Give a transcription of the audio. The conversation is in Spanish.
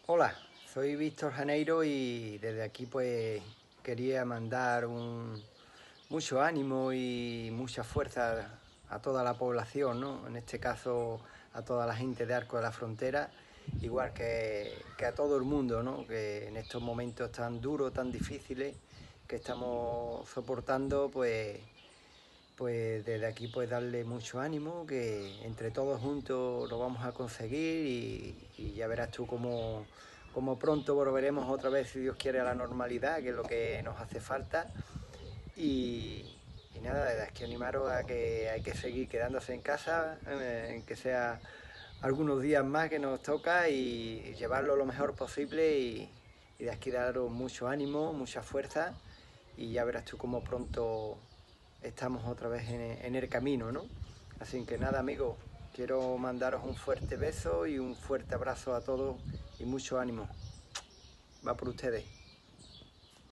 Hola, soy Víctor Janeiro y desde aquí pues quería mandar mucho ánimo y mucha fuerza a toda la población, ¿no? En este caso a toda la gente de Arcos de la Frontera, igual que a todo el mundo, ¿no? Que en estos momentos tan duros, tan difíciles que estamos soportando, pues desde aquí pues darle mucho ánimo, que entre todos juntos lo vamos a conseguir y ya verás tú cómo pronto volveremos otra vez, si Dios quiere, a la normalidad, que es lo que nos hace falta. Y nada, es que animaros a que hay que seguir quedándose en casa, en que sea algunos días más que nos toca y llevarlo lo mejor posible y de aquí daros mucho ánimo, mucha fuerza y ya verás tú cómo pronto estamos otra vez en el camino, ¿no? Así que nada, amigos, quiero mandaros un fuerte beso y un fuerte abrazo a todos y mucho ánimo. Va por ustedes.